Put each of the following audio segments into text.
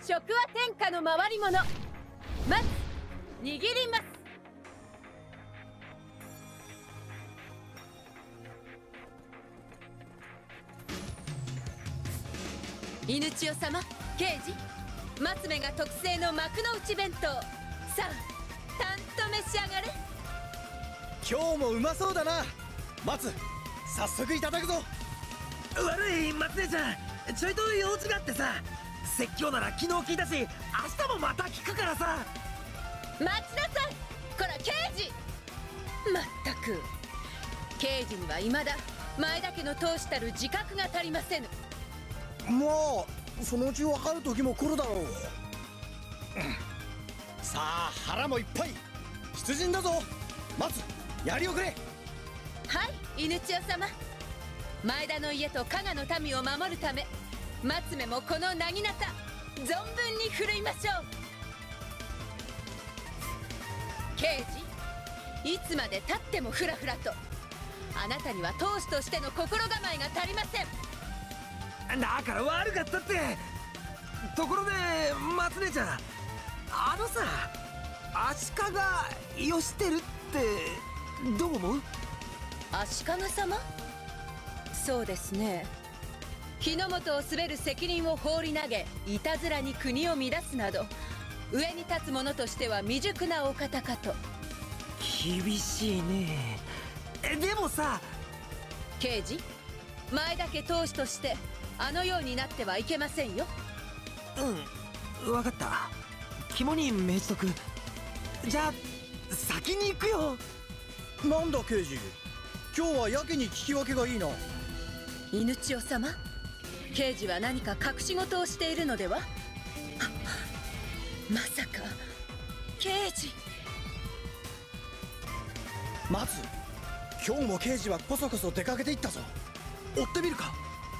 食は天下の回り物。まず握ります。犬千代様、刑事、松目が特製の幕の内弁当。さあ、たんと召し上がれ。 今日もうまそうだな。松、早速いただくぞ。 悪い松江ちゃん、ちょいと用事があってさ。説教なら昨日聞いたし、明日もまた聞くからさ。 待ちなさい。こら刑事。まったく刑事には未だ前田家の通したる自覚が足りませぬ。 まあそのうち分かる時も来るだろう。さあ腹もいっぱい、出陣だぞ。松、槍をくれ。 はい、犬千代様。前田の家と加賀の民を守るため、松目もこの薙刀存分に振るいましょう。刑事、いつまでたってもフラフラと。あなたには当主としての心構えが足りません。 だから悪かったって。ところで松姉ちゃん、あのさ、足利義輝ってどう思う？ 足利様？そうですね。日の本を滑る責任を放り投げ、いたずらに国を乱すなど、上に立つ者としては未熟なお方かと。 厳しいね。でもさ、 刑事、前田家当主としてあのようになってはいけませんよ。 うん、分かった。肝に銘じとく。じゃあ先に行くよ。 なんだ刑事、今日はやけに聞き分けがいいな。 犬千代様、刑事は何か隠し事をしているのでは？まさか刑事。 松、今日も刑事はこそこそ出かけていったぞ。追ってみるか。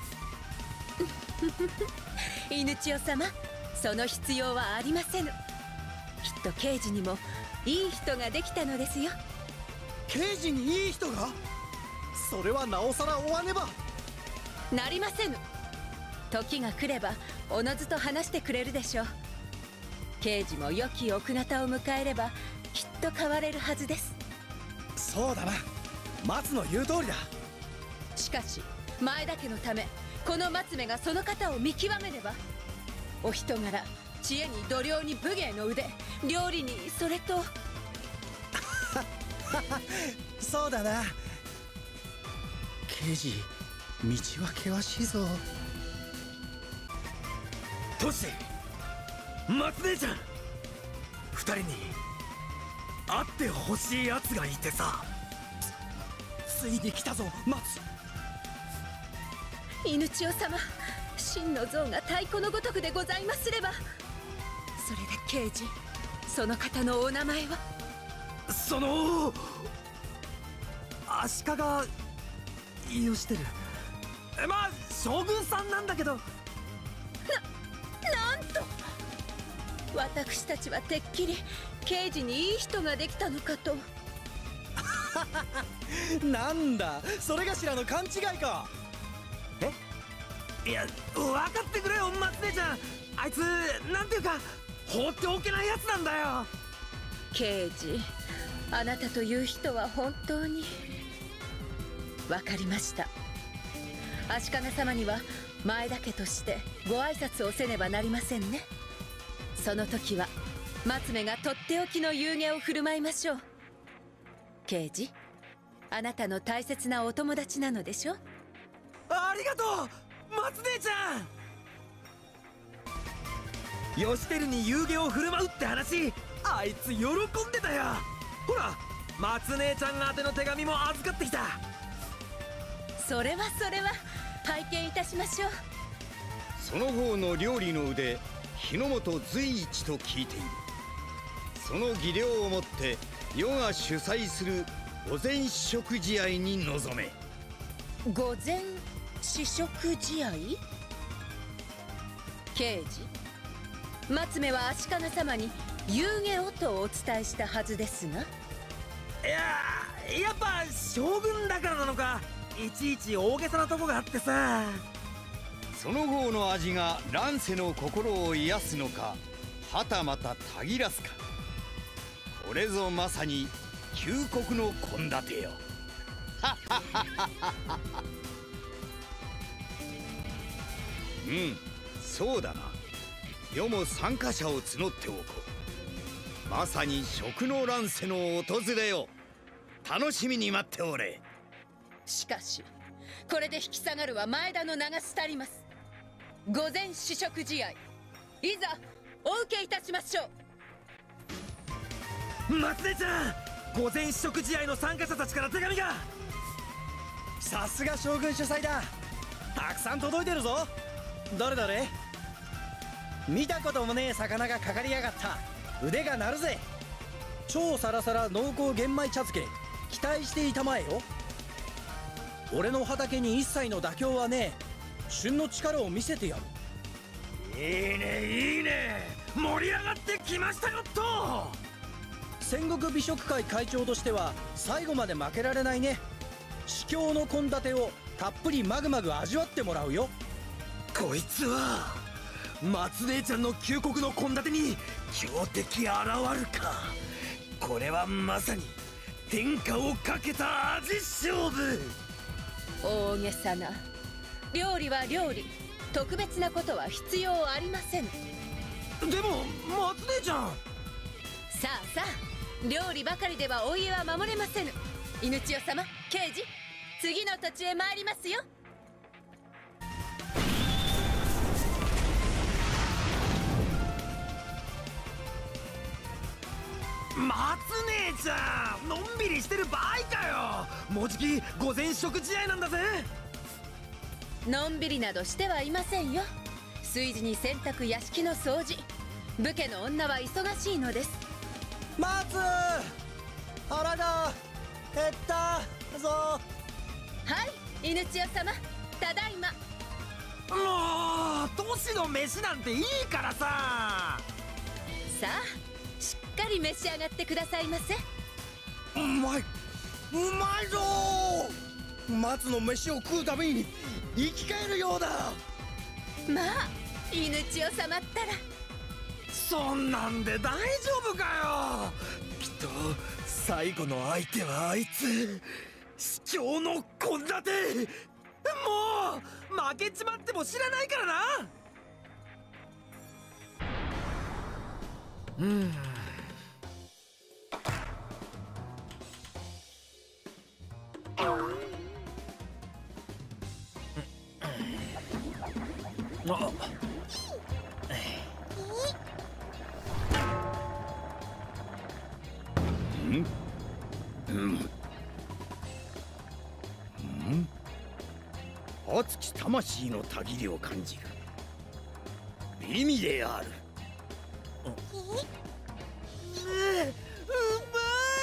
犬千代様、その必要はありませぬ。きっと刑事にもいい人ができたのですよ。 刑事にいい人が？それはなおさら追わねばなりませぬ。時が来ればおのずと話してくれるでしょう。刑事も良き奥方を迎えればきっと変われるはずです。 そうだな、松の言う通りだ。 しかし前田家のため、この松目がその方を見極めれば、お人柄、知恵に度量に武芸の腕、料理にそれとそうだな。刑事、道は険しいぞ。 トシ、松姉ちゃん、二人に会ってほしい奴がいてさ。 ついに来たぞ松。 犬千代様、真の像が太鼓のごとくでございますれば。それで刑事、その方のお名前は？ その足利義輝。まあ将軍さんなんだけど。 なんと、私たちはてっきり刑事にいい人ができたのかと。 なんだ、それがしらの勘違いか。 いや、分かってくれよ松姉ちゃん。あいつなんていうか放っておけないやつなんだよ。 刑事、あなたという人は本当に。わかりました。足利様には前田家としてご挨拶をせねばなりませんね。その時は松目がとっておきの夕げを振る舞いましょう。刑事、あなたの大切なお友達なのでしょ？ ありがとう松姉ちゃん。義輝に夕げを振る舞うって話、あいつ喜んでたよ。ほら、松姉ちゃん宛ての手紙も預かってきた。 それは拝見いたしましょう。 その方の料理の腕、日の本随一と聞いている。その技量をもって余が主催する御前試食試合に臨め。 御前試食試合？刑事、松目は足利様に夕げをとお伝えしたはずですが。 いや、やっぱ将軍だからなのか、いちいち大げさなとこがあってさ。 その方の味が乱世の心を癒すのか、はたまたたぎらすか、これぞまさに旧国の献立よ。うん、そうだな。余も参加者を募っておこう。まさに食の乱世の訪れよ。楽しみに待っておれ。 しかしこれで引き下がるは前田の名が廃ります。御前試食試合、いざお受けいたしましょう。 松根ちゃん、御前試食試合の参加者たちから手紙が。 さすが将軍主催だ。たくさん届いてるぞ。どれどれ。見たこともねえ魚がかかりやがった。腕が鳴るぜ。超サラサラ濃厚玄米茶漬け、期待していたまえよ。俺の畑に一切の妥協はねえ。旬の力を見せてやる。 いいねいいね、盛り上がってきましたよっと。 戦国美食会会長としては最後まで負けられないね。至強の献立をたっぷりマグマグ味わってもらうよ。 こいつは松姉ちゃんの旧国の献立に強敵現るか。これはまさに天下をかけた味勝負。 大げさな。料理は料理、特別なことは必要ありません。 でも松姉ちゃん。 さあさあ、料理ばかりではお家は守れませぬ。犬千代様、刑事、次の土地へ参りますよ。 松姉ちゃん、のんびりしてる場合かよ。もうじき御前食試合なんだぜ。 のんびりなどしてはいませんよ。炊事に洗濯、屋敷の掃除、武家の女は忙しいのです。 松、腹が減ったぞ。 はい、犬千代様、ただいま。 もう都市の飯なんていいからさ。 さあ、しっかり召し上がってくださいませ。 うまい、うまいぞ。松の飯を食うたびに生き返るようだ。 まあ犬千代様ったら。 そんなんで大丈夫かよ。きっと最後の相手はあいつ、司教の献立。もう負けちまっても知らないからな。 熱き魂のたぎりを感じる。美味である。 うま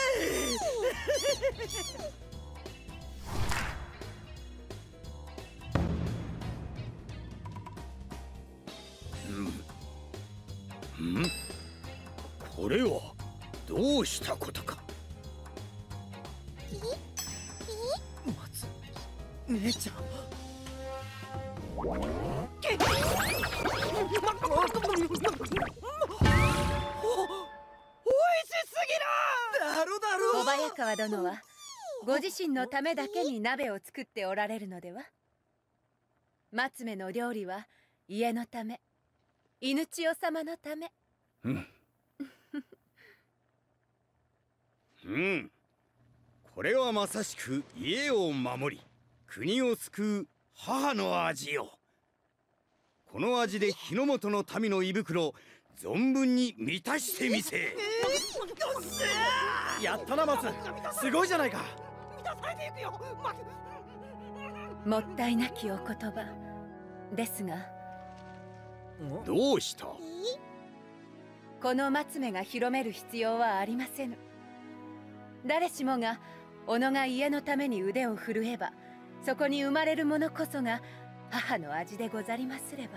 これはどうしたことか。 松姉ちゃん。 小早川殿はご自身のためだけに鍋を作っておられるのでは。松目の料理は家のため、犬千代様のため。 これはまさしく家を守り国を救う母の味よ。この味で日の本の民の胃袋存分に満たしてみせ。 やったな松、すごいじゃないか。 もったいなきお言葉ですが。 どうした。 この松目が広める必要はありませぬ。誰しもが己が家のために腕を振るえば、そこに生まれるものこそが母の味でござりますれば。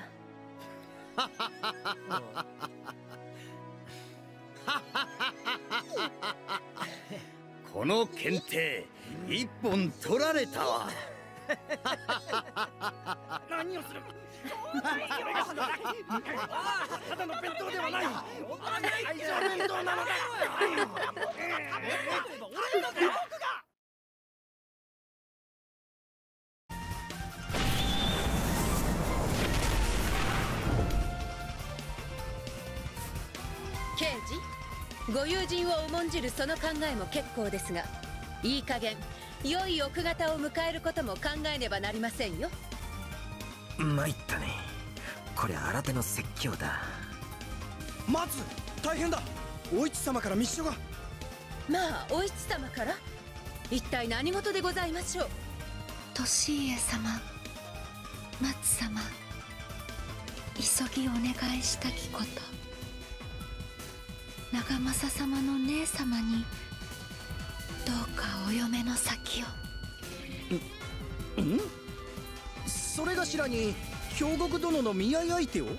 この検定一本取られたわ。 何をする。ただの弁当ではない。愛情弁当なのだ。 刑事、ご友人を重んじるその考えも結構ですが、いい加減良い奥方を迎えることも考えねばなりませんよ。 参ったね。これ新手の説教だ。 松、大変だ。お市様から密書が。 まあ、お市様から。一体何事でございましょう。 利家様、松様、急ぎお願いしたきこと。長政様の姉様にどうかお嫁の先を。 それがしらに兵国殿の見合い相手を。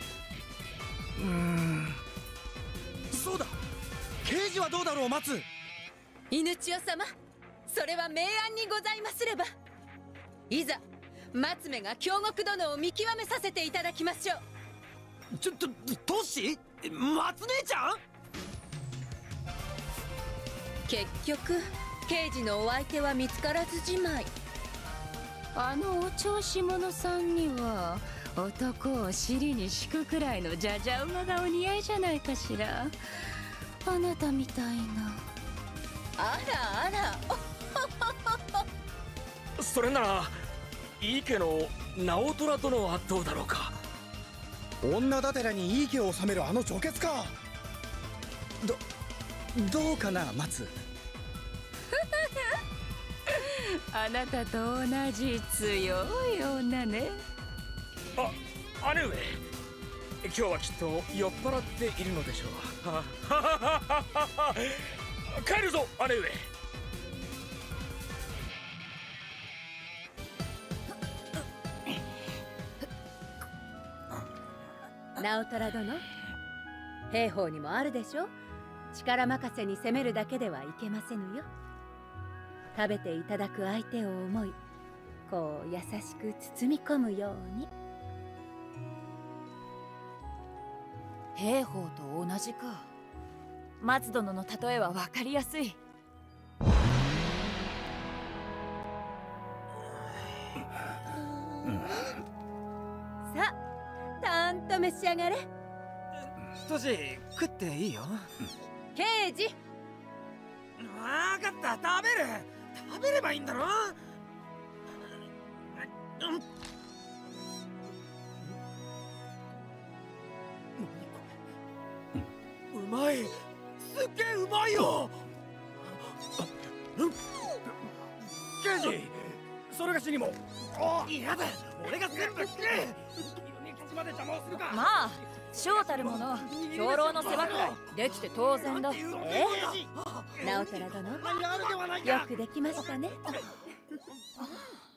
そうだ。刑事はどうだろう。松、 犬千代様、それは明暗にございますれば。いざ松目が京極殿を見極めさせていただきましょう。 ちょっとトシ、松姉ちゃん。 結局刑事のお相手は見つからずじまい。 あのお調子者さんには男を尻に敷くくらいのじゃじゃ馬がお似合いじゃないかしら。あなたみたいな。 あらあら。 それなら井伊家の直虎殿はどうだろうか。 女だてらに井伊家を治めるあの女傑か。どうかな松。 あなたと同じ強い女ね。 あ、姉上、今日はきっと酔っ払っているのでしょう。帰るぞ姉上。 直虎殿、兵法にもあるでしょ。力任せに攻めるだけではいけませぬよ。食べていただく相手を思い、こう優しく包み込むように。 兵法と同じか。松殿の例えは分かりやすい。 さあ、たんと召し上がれ。 トシ、食っていいよ。 刑事、 わかった、食べればいいんだろ。うまい、すっげえうまいよ。 刑事、それがしにも。 嫌だ、俺が全部食え。 まあ将たる者、兵糧の世話くらいできて当然だ。 直虎殿、よくできましたね。